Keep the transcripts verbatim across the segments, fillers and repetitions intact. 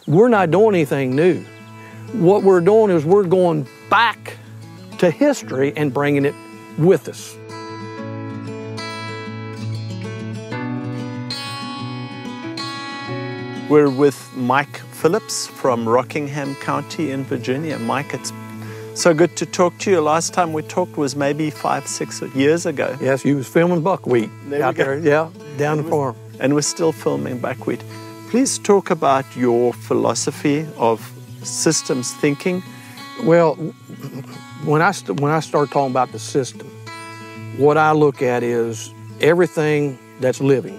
We're not doing anything new. What we're doing is we're going back to history and bringing it with us. We're with Mike Phillips from Rockingham County in Virginia. Mike, it's so good to talk to you. Last time we talked was maybe five, six years ago. Yes, you was filming buckwheat there out there, yeah, down the farm. And we're still filming buckwheat. Please talk about your philosophy of systems thinking. Well, when I, st when I start talking about the system, what I look at is everything that's living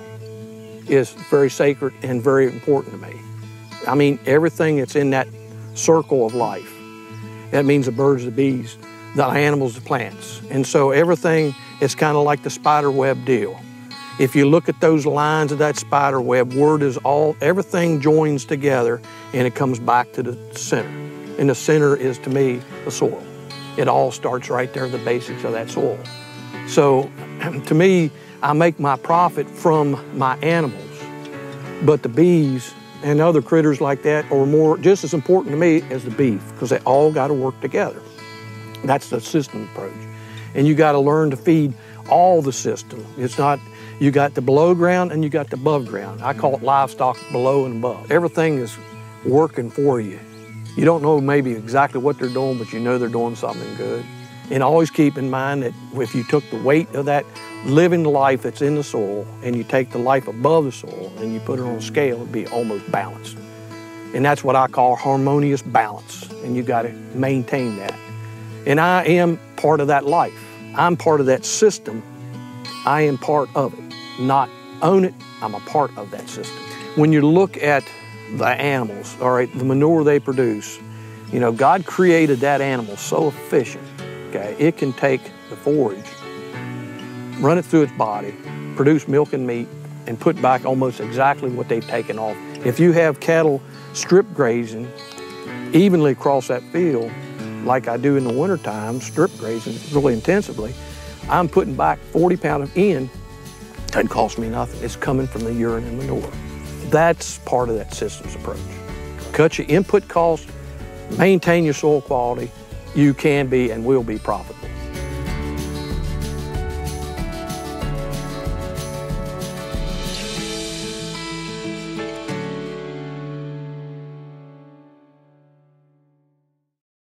is very sacred and very important to me. I mean, everything that's in that circle of life. That means the birds, the bees, the animals, the plants. And so everything is kind of like the spider web deal. If you look at those lines of that spider web, word is all, everything joins together and it comes back to the center. And the center is, to me, the soil. It all starts right there, the basics of that soil. So to me, I make my profit from my animals, but the bees and other critters like that are more, just as important to me as the beef, because they all got to work together. That's the system approach. And you got to learn to feed all the system. It's not, you got the below ground and you got the above ground. I call it livestock below and above. Everything is working for you. You don't know maybe exactly what they're doing, but you know they're doing something good. And always keep in mind that if you took the weight of that living life that's in the soil and you take the life above the soil and you put it on a scale, it'd be almost balanced. And that's what I call harmonious balance. And you got to maintain that. And I am part of that life. I'm part of that system. I am part of it. Not own it, I'm a part of that system. When you look at the animals, all right, the manure they produce, you know, God created that animal so efficient. Okay, it can take the forage, run it through its body, produce milk and meat, and put back almost exactly what they've taken off. If you have cattle strip grazing evenly across that field, like I do in the wintertime, strip grazing really intensively, I'm putting back forty pounds of N. Doesn't cost me nothing. It's coming from the urine and manure. That's part of that systems approach. Cut your input costs, maintain your soil quality, you can be and will be profitable.